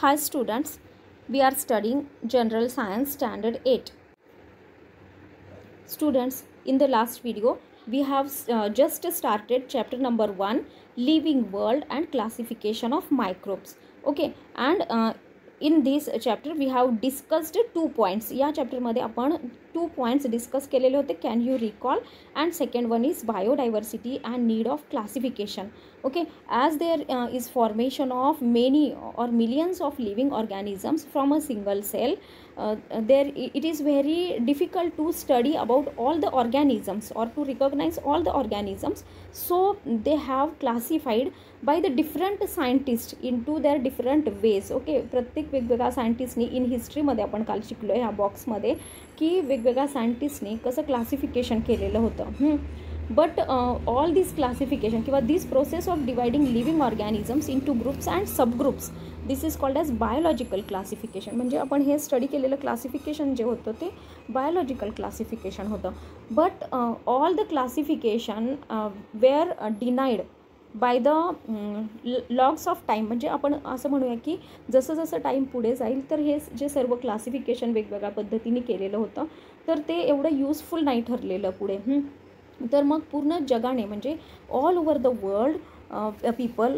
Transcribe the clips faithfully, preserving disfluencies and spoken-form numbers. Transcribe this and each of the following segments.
Hi students, we are studying General Science Standard eight. Students, in the last video, we have uh, just started chapter number one, Living World and Classification of Microbes. Okay, and uh, in this chapter we have discussed two points. या chapter मध्ये आपण two points discuss केलेले होते. Can you recall? And second one is biodiversity and need of classification. Okay, as there uh, is formation of many or millions of living organisms from a single cell, uh, there it is very difficult to study about all the organisms or to recognize all the organisms. So they have classified by the different scientists into their different ways. Okay, प्रत्येक वेगवेगळ्या सायंटिस्टनी in हिस्ट्रीमध्ये आपण काल शिकलो ह्या बॉक्समध्ये की वेगवेगळ्या सायंटिस्टनी कसं क्लासिफिकेशन केलेलं होतं. But uh, all this classification किंवा this process of dividing living organisms into groups and subgroups, this is called as biological classification. म्हणजे आपण हे स्टडी केलेलं क्लासिफिकेशन जे होतं ते बायोलॉजिकल क्लासिफिकेशन होतं. But all the classification were denied by the logs of time. म्हणजे आपण असं म्हणूया की जसं जसं टाईम पुढे जाईल तर हे जे सर्व क्लासिफिकेशन वेगवेगळ्या पद्धतीने केलेलं होतं तर ते एवढं युजफुल नाही ठरलेलं पुढे. तर मग पूर्ण जगाने म्हणजे all over the world people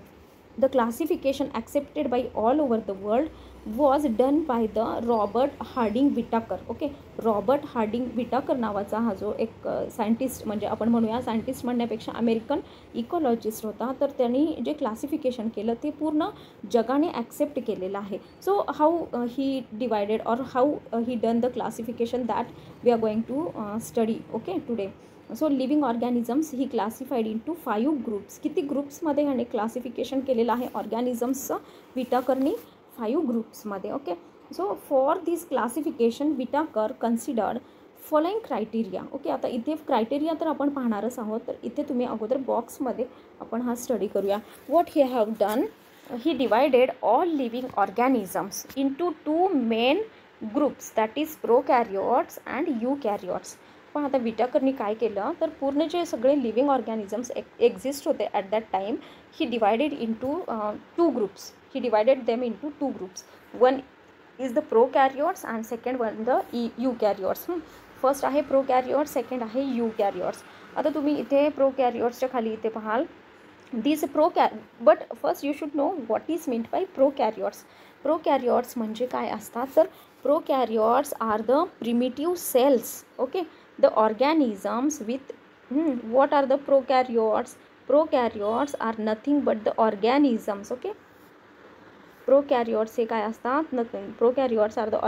the classification accepted by all over the world was done by the Robert Harding Whittaker. Okay, Robert Harding Whittaker नावाचा हा जो एक सायंटिस्ट म्हणजे आपण म्हणूया सायंटिस्ट म्हणण्यापेक्षा अमेरिकन इकॉलॉजिस्ट होता. तर त्यांनी जे क्लासिफिकेशन केलं ते पूर्ण जगाने ॲक्सेप्ट केलेलं आहे. So how he divided or how he done the classification that we are going to study okay today. So living organisms he classified in to five groups. किती ग्रुप्समध्ये ह्याने क्लासिफिकेशन केलेलं आहे ऑर्गॅनिझम्सचं विटाकरनी? फाईव्ह ग्रुप्समध्ये. Okay, so for this classification Whittaker considered following criteria. Okay, आता इथे क्रायटेरिया तर आपण पाहणारच आहोत. तर इथे तुम्ही अगोदर बॉक्समध्ये आपण हा स्टडी करूया. What he have done, he divided all living organisms in to two main groups, that is prokaryotes and eukaryotes. पण आता विटाकरनी काय केलं तर पूर्ण जे सगळे लिव्हिंग ऑर्गॅनिझम्स एक एक्झिस्ट होते at that time he divided in to two groups. He divided them in to two groups. One is the prokaryotes and second one the eukaryotes. First आहे प्रोकॅरियोट्स, सेकंड आहे युकॅरियोट्स. आता तुम्ही इथे प्रोकॅरियोट्सच्या खाली इथे पाहाल दिस प्रोकॅ but first you should know what is meant by prokaryotes. Prokaryotes म्हणजे काय असतात तर prokaryotes are the primitive cells. Okay, the organisms with hmm, what are the prokaryotes? Prokaryotes are nothing but the organisms. Okay, prokaryotes हे काय असतात? nothing. Prokaryotes are the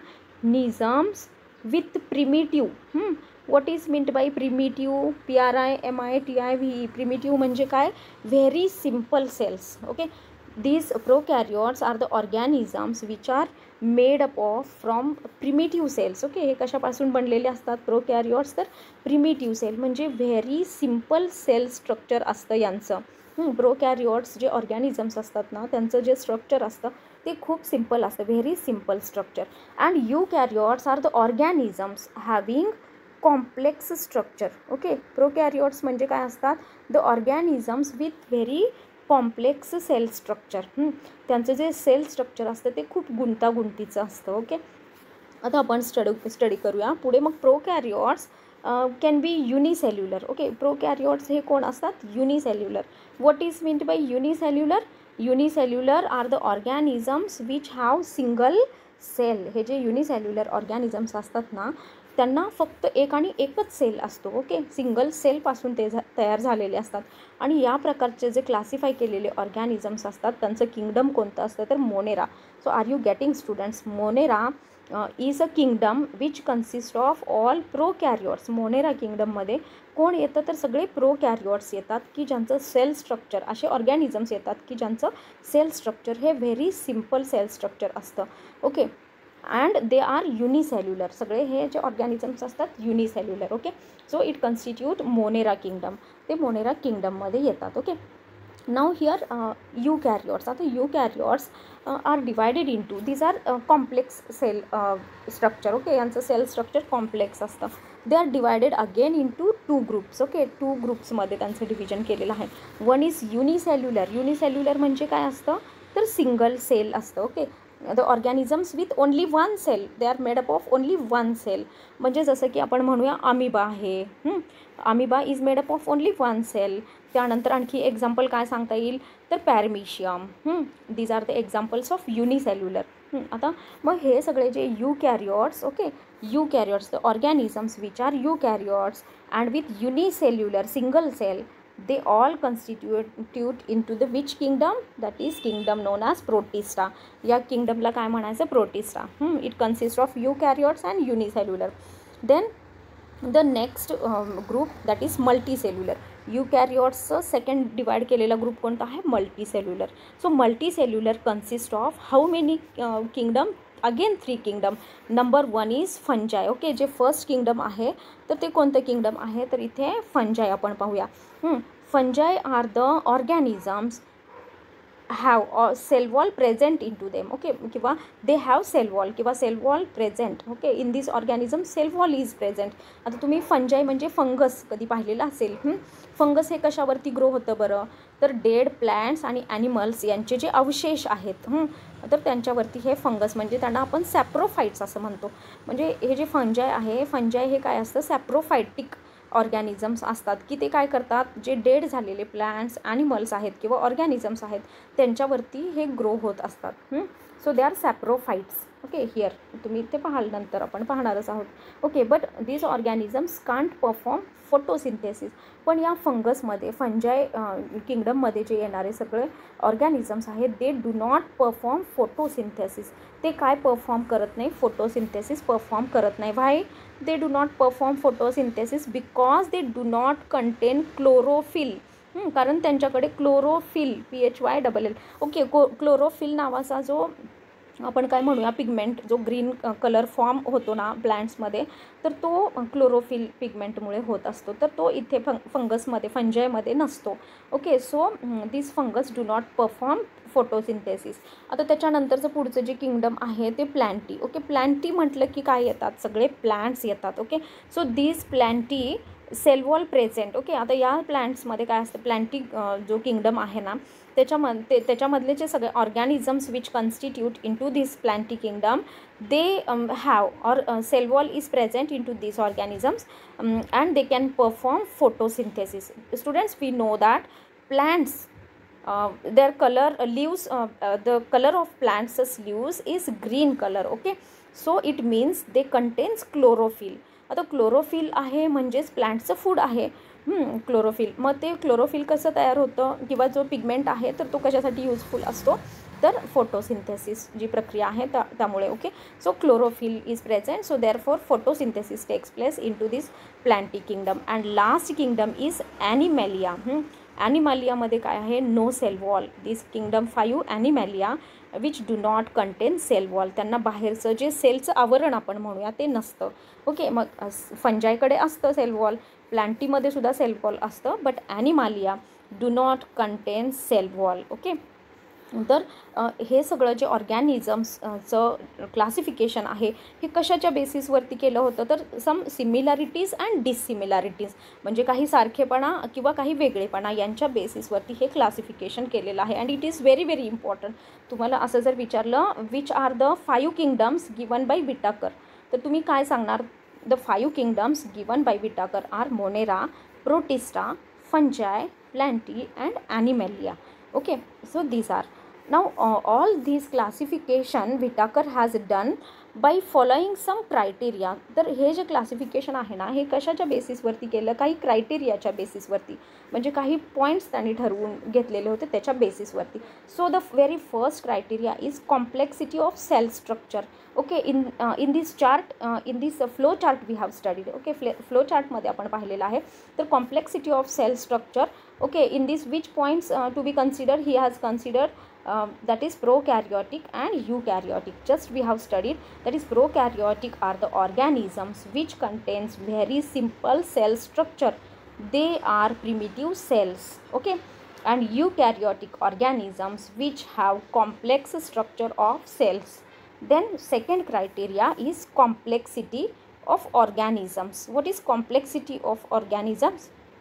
organisms with primitive. hmm. What is meant by primitive? P R I M I T I V E. Primitive म्हणजे काय? Very simple cells. Okay, these prokaryotes are the organisms which are made up of from primitive cells. Okay, हे कशापासून बनलेले असतात prokaryotes? तर primitive cell म्हणजे very simple cell structure असतं यांचं. प्रोकॅरियोट्स जे ऑर्गॅनिझम्स असतात ना त्यांचं जे स्ट्रक्चर असतं ते खूप सिम्पल असतं, very simple structure. And eukaryotes are the organisms having complex structure. Okay, prokaryotes म्हणजे काय असतात? The organisms with very complex cell structure. त्यांचं जे सेल स्ट्रक्चर असतं ते खूप गुंतागुंतीचं असतं. ओके, आता आपण स्टडी स्टडी करूया पुढे. मग prokaryotes can be unicellular. Okay, prokaryotes हे कोण असतात? Unicellular. What is meant by unicellular? Unicellular are the organisms which have single cell. हे जे युनिसेल्युलर ऑर्गॅनिझम्स असतात ना त्यांना फक्त एक आणि एकच सेल असतो. ओके, सिंगल सेलपासून ते झा तयार झालेले असतात. आणि या प्रकारचे जे क्लासिफाय केलेले ऑर्गॅनिझम्स असतात त्यांचं किंगडम कोणतं असतं तर Monera. So are you getting students? Monera is a kingdom which consist of all prokaryotes. Monera किंगडममध्ये कोण येतं तर सगळे प्रोकॅरियोट्स येतात की ज्यांचं सेल स्ट्रक्चर, असे ऑर्गॅनिझम्स येतात की ज्यांचं सेल स्ट्रक्चर हे व्हेरी सिम्पल सेल स्ट्रक्चर असतं. Okay, and they are unicellular. सगळे हे जे ऑर्गॅनिझम्स असतात unicellular. Okay, so it constitute Monera kingdom. ते मोनेरा किंगडममध्ये येतात. Okay, now here eukaryotes. आता eukaryotes are divided in to, these are complex cell structure. Okay, यांचं सेल स्ट्रक्चर कॉम्प्लेक्स असतं. They are divided again in to two groups. Okay, two ग्रुप्समध्ये त्यांचं division केलेलं आहे. One is unicellular. युनिसेल्युलर म्हणजे काय असतं तर सिंगल सेल असतं. Okay, the organisms with only one cell, they are made up of only one cell. म्हणजे जसं की आपण म्हणूया अमिबा आहे, amoeba is made up of only one cell. त्यानंतर आणखी एक्झाम्पल काय सांगता येईल, तर paramecium. These are the examples of unicellular. आता मग हे सगळे जे eukaryotes, okay, eukaryotes, the organisms which are eukaryotes and with unicellular single cell, they all constitute into the which kingdom, that is kingdom known as protista. या kingdomला काय म्हणायचं, protista. hmm. It consists of eukaryotes and unicellular. Then the next um, group, that is multicellular. eukaryotes second divide केलेला group कोणता आहे, multicellular. So multicellular consists of how many uh, kingdom, again three kingdom. Number one is fungi. Okay, जे first kingdom आहे तर ते कोणतं kingdom आहे, तर इथे फंजाय आपण पाहूया. Fungi are the organisms have cell wall present in to them. Okay, किंवा दे हॅव सेल वॉल किंवा cell wall present. Okay, in this organism cell wall is present. आता तुम्ही फंजाय म्हणजे फंगस कधी पाहिलेलं असेल. फंगस हे कशावरती ग्रो होतं बरं, तर डेड प्लॅन्ट्स आणि ॲनिमल्स यांचे जे अवशेष आहेत तर त्यांच्यावरती हे फंगस, म्हणजे त्यांना आपण सॅप्रोफाइट्स असं म्हणतो. म्हणजे हे जे फंजाय आहे, फंजाय हे काय असतं, सॅप्रोफायटिक ऑर्गॅनिझम्स असतात की ते काय करतात, जे डेड झालेले प्लॅन्ट्स ॲनिमल्स आहेत किंवा ऑर्गॅनिझम्स आहेत त्यांच्यावरती हे ग्रो होत असतात. So they are saprophytes. Okay, here तुम्ही ते पाहाल, नंतर आपण पाहणारच आहोत. Okay, but these organisms can't perform photosynthesis. पण या फंगसमध्ये, फंजाय किंगडममध्ये जे येणारे सगळे ऑर्गॅनिझम्स आहेत they do not perform photosynthesis. ते काय परफॉर्म करत नाही, फोटोसिंथेसिस परफॉर्म करत नाही. Why they do not perform photosynthesis, because they do not contain chlorophyll. कारण त्यांच्याकडे chlorophyll, P H Y double L, okay, को क्लोरोफिल नावाचा जो आपण काय म्हणूया पिगमेंट, जो ग्रीन कलर फॉर्म होतो ना प्लांट्समध्ये, तर तो क्लोरोफिल पिगमेंटमुळे होत असतो. तर तो इथे फंग फंगसमध्ये फंजायमध्ये नसतो. Okay, so this fungus do not perform photosynthesis. आता त्याच्यानंतरचं पुढचं जे किंगडम आहे ते प्लॅन्टी. ओके, प्लॅन्टी म्हटलं की काय येतात, सगळे प्लॅन्ट्स येतात. Okay, so this Plantae cell wall present. Okay, आता या प्लॅन्ट्समध्ये काय असतं, प्लॅन्टी जो किंगडम आहे ना त्याच्यामध्ये त्याच्यामधले जे सगळे organisms which constitute in to this Plantae kingdom, they have or cell wall is present in to this organisms and they can perform photosynthesis. Students, we know that plants uh, their color uh, leaves uh, uh, the color of plants leaves is green color. Okay, so it means they contains chlorophyll. आता chlorophyll आहे म्हणजेच प्लांटचं food आहे. Chlorophyll, मग ते chlorophyll कसं तयार होतं किंवा जो पिगमेंट आहे तर तो कशासाठी यूजफुल असतो, तर फोटोसिंथेसिस जी प्रक्रिया आहे त्या त्यामुळे. Okay, so chlorophyll is present, so therefore photosynthesis takes place in to this Plantae kingdom. And last kingdom is Animalia. ॲनिमॅलियामध्ये काय आहे, no cell wall. This kingdom five Animalia which do not contain cell wall. त्यांना बाहेरचं जे सेलचं आवरण आपण म्हणूया ते नसतं. ओके, मग फंजायकडे असतं सेल वॉल, प्लांटीमध्ये सुद्धा सेल वॉल असतं, but Animalia do not contain cell wall. Okay, तर हे सगळं जे ऑर्गॅनिझम्सचं क्लासिफिकेशन आहे हे कशाच्या बेसिसवरती केलं होतं, तर सम सिमिलॅरिटीज अँड डिसिमिलॅरिटीज, म्हणजे काही सारखेपणा किंवा काही वेगळेपणा यांच्या बेसिसवरती हे क्लासिफिकेशन केलेलं आहे. And it is very very important. तुम्हाला असं जर विचारलं which are the five kingdoms given by Whittaker, तर तुम्ही काय सांगणार, the five kingdoms given by Whittaker are Monera, Protista, fungi, Plantae and Animalia. Okay, so these are now uh, all these classification Whitaker has done by following some criteria. तर हे जे classification आहे ना हे कशाच्या बेसिसवरती केलं, काही क्रायटेरियाच्या बेसिसवरती, म्हणजे काही पॉईंट्स त्यांनी ठरवून घेतलेले होते त्याच्या बेसिसवरती. So the very first criteria is complexity of cell structure. Okay, in in this chart in this flow chart we have studied. Okay, फ्ले फ्लो चार्टमध्ये आपण पाहिलेलं आहे. तर complexity of cell structure. Okay, in this which points uh, to be considered, he has considered uh, that is prokaryotic and eukaryotic. Just we have studied that is prokaryotic are the organisms which contains very simple cell structure. They are primitive cells. Okay, and eukaryotic organisms which have complex structure of cells. Then second criteria is complexity of organisms. What is complexity of organisms?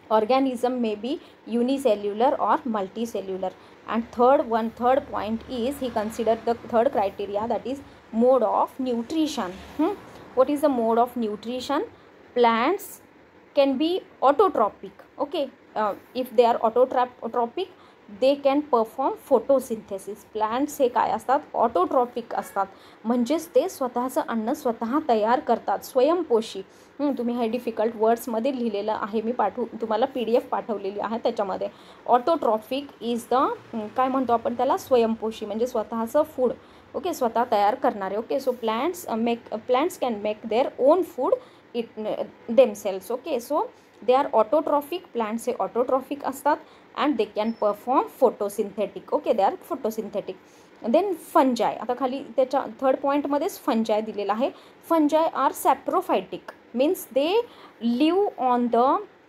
organism may be unicellular or multicellular. And third one third point is he considered the third criteria, that is mode of nutrition. hmm? What is the mode of nutrition? Plants can be autotrophic. Okay, uh, if they are autotrophic they can perform photosynthesis. Plants हे काय असतात? Autotrophic असतात, म्हणजेच ते स्वतःचं अन्न स्वतः तयार करतात, स्वयंपोषी. तुम्ही हे डिफिकल्ट वर्ड्समध्ये लिहिलेलं आहे, मी पाठवू तुम्हाला पी डी एफ पाठवलेली आहे त्याच्यामध्ये. ऑटोट्रॉफिक इज द काय म्हणतो आपण त्याला? स्वयंपोषी, म्हणजे स्वतःचं फूड. ओके, स्वतः तयार करणारे. Okay, so plants make plants can make their own food it themselves. Okay, so they are autotrophic. Plants हे ऑटोट्रॉफिक असतात and they can perform photosynthetic. okay, they are photosynthetic. then fungi, आता खाली त्याच्या third पॉईंटमध्येच fungi दिलेला आहे. Fungi are saprophytic, means they live on the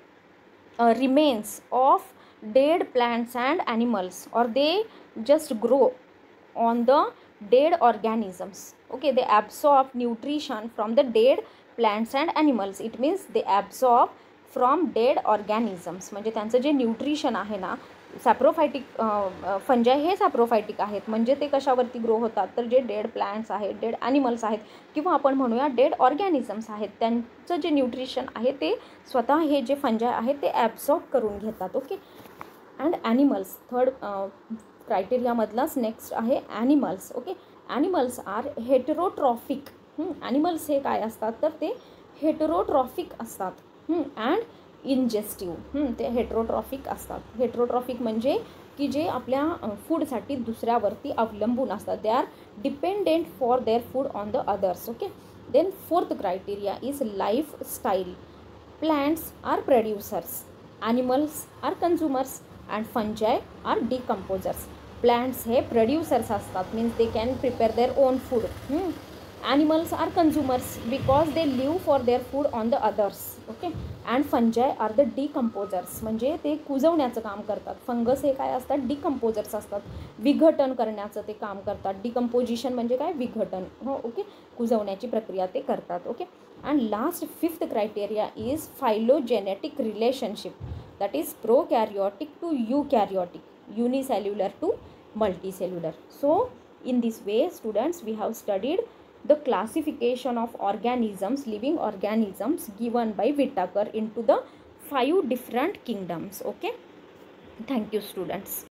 remains of dead plants and animals, or they just grow on the dead organisms. Okay, they absorb nutrition from the dead plants and animals. It means they absorb from dead organisms, म्हणजे त्यांचं जे nutrition आहे ना, सॅप्रोफायटिक फंजाय हे सॅप्रोफायटिक आहेत, म्हणजे ते कशावरती grow होतात? तर जे डेड प्लांट्स आहेत, डेड ॲनिमल्स आहेत, किंवा आपण म्हणूया डेड ऑर्गॅनिझम्स आहेत, त्यांचं जे न्यूट्रिशन आहे ते स्वतः हे जे फंजाय आहेत ते ॲब्सॉर्ब करून घेतात. ओके, अँड ॲनिमल्स थर्ड क्रायटेरियामधलाच नेक्स्ट आहे animals. Okay, animals are heterotrophic. Animals हे काय असतात? तर ते हेटेरोट्रॉफिक असतात अँड इंजेस्टिव्ह. ते हेट्रोट्रॉफिक असतात. हेट्रोट्रॉफिक म्हणजे की जे आपल्या फूडसाठी दुसऱ्यावरती अवलंबून असतात. They are dependent for their food on the others. Okay, then fourth criteria is lifestyle. Plants are producers, animals are consumers and fungi are decomposers. Plants हे प्रोड्युसर्स असतात, means they can prepare their own food. Animals are consumers because they live for their food on the others. okay, and fungi are the decomposers, म्हणजे ते कुजवण्याचं काम करतात. Fungus हे काय असतात? Decomposers असतात, विघटन करण्याचं ते काम करतात. डिकम्पोजिशन म्हणजे काय? विघटन. हो, ओके, कुजवण्याची प्रक्रिया ते करतात. Okay, and last fifth criteria is phylogenetic relationship, that is prokaryotic to eukaryotic, unicellular to multicellular. So in this way students we have studied the classification of organisms, living organisms given by Whittaker into the five different kingdoms. Okay, thank you students.